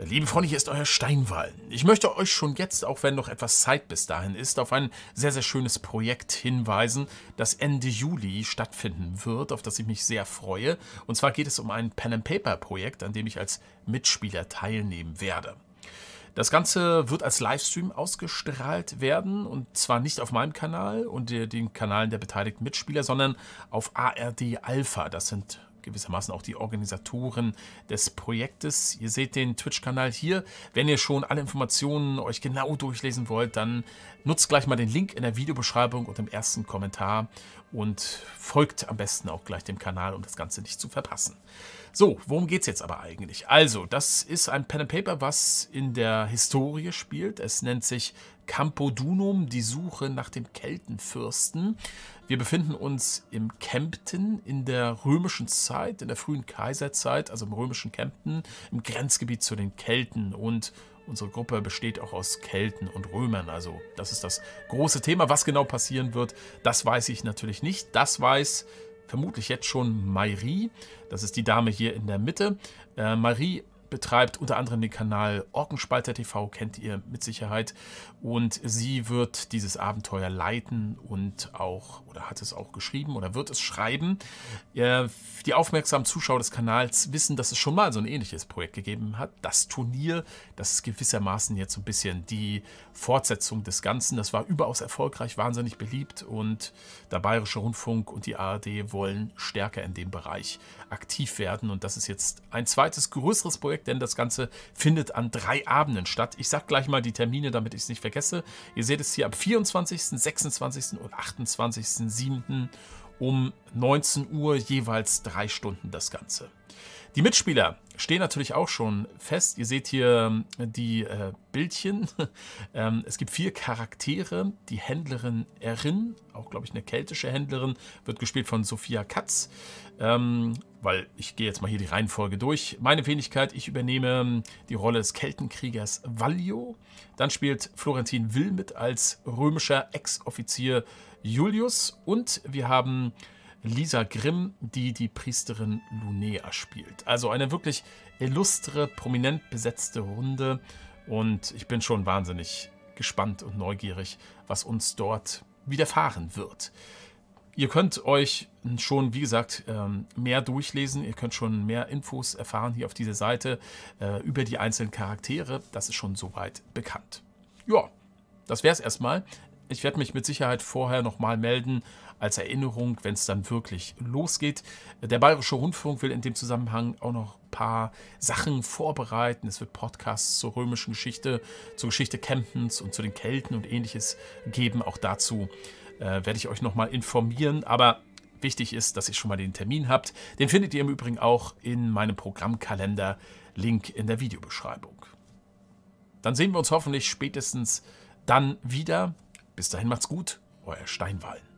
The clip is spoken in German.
Liebe Freunde, hier ist euer Steinwallen. Ich möchte euch schon jetzt, auch wenn noch etwas Zeit bis dahin ist, auf ein sehr, sehr schönes Projekt hinweisen, das Ende Juli stattfinden wird, auf das ich mich sehr freue. Und zwar geht es um ein Pen-and-Paper-Projekt, an dem ich als Mitspieler teilnehmen werde. Das Ganze wird als Livestream ausgestrahlt werden, und zwar nicht auf meinem Kanal und den Kanalen der beteiligten Mitspieler, sondern auf ARD Alpha. Das sind gewissermaßen auch die Organisatoren des Projektes. Ihr seht den Twitch-Kanal hier. Wenn ihr schon alle Informationen euch genau durchlesen wollt, dann nutzt gleich mal den Link in der Videobeschreibung und im ersten Kommentar und folgt am besten auch gleich dem Kanal, um das Ganze nicht zu verpassen. So, worum geht es jetzt aber eigentlich? Also, das ist ein Pen and Paper, was in der Historie spielt. Es nennt sich Campodunum, die Suche nach dem Keltenfürsten. Wir befinden uns im Kempten in der römischen Zeit, in der frühen Kaiserzeit, also im römischen Kempten, im Grenzgebiet zu den Kelten. Und unsere Gruppe besteht auch aus Kelten und Römern. Also das ist das große Thema. Was genau passieren wird, das weiß ich natürlich nicht. Das weiß vermutlich jetzt schon Mayri. Das ist die Dame hier in der Mitte. Mayri betreibt unter anderem den Kanal Orkenspalter TV, kennt ihr mit Sicherheit. Und sie wird dieses Abenteuer leiten und auch, oder hat es auch geschrieben oder wird es schreiben. Die aufmerksamen Zuschauer des Kanals wissen, dass es schon mal so ein ähnliches Projekt gegeben hat. Das Turnier, das ist gewissermaßen jetzt so ein bisschen die Fortsetzung des Ganzen. Das war überaus erfolgreich, wahnsinnig beliebt, und der Bayerische Rundfunk und die ARD wollen stärker in dem Bereich aktiv werden. Und das ist jetzt ein zweites, größeres Projekt, denn das Ganze findet an 3 Abenden statt. Ich sage gleich mal die Termine, damit ich es nicht vergesse. Ihr seht es hier am 24., 26. und 28.07. um 19 Uhr, jeweils 3 Stunden das Ganze. Die Mitspieler stehen natürlich auch schon fest. Ihr seht hier die Bildchen. Es gibt 4 Charaktere. Die Händlerin Erin, auch glaube ich eine keltische Händlerin, wird gespielt von Sophia Katz. Weil ich gehe jetzt mal hier die Reihenfolge durch. Meine Wenigkeit, ich übernehme die Rolle des Keltenkriegers Vallio. Dann spielt Florentin Will mit als römischer Ex-Offizier Julius. Und wir haben Lisa Grimm, die die Priesterin Lunea spielt. Also eine wirklich illustre, prominent besetzte Runde. Und ich bin schon wahnsinnig gespannt und neugierig, was uns dort widerfahren wird. Ihr könnt euch schon, wie gesagt, mehr durchlesen. Ihr könnt schon mehr Infos erfahren hier auf dieser Seite über die einzelnen Charaktere. Das ist schon soweit bekannt. Ja, das wäre es erstmal. Ich werde mich mit Sicherheit vorher nochmal melden als Erinnerung, wenn es dann wirklich losgeht. Der Bayerische Rundfunk will in dem Zusammenhang auch noch ein paar Sachen vorbereiten. Es wird Podcasts zur römischen Geschichte, zur Geschichte Kemptens und zu den Kelten und Ähnliches geben. Auch dazu werde ich euch nochmal informieren. Aber wichtig ist, dass ihr schon mal den Termin habt. Den findet ihr im Übrigen auch in meinem Programmkalender. Link in der Videobeschreibung. Dann sehen wir uns hoffentlich spätestens dann wieder. Bis dahin macht's gut, euer Steinwallen.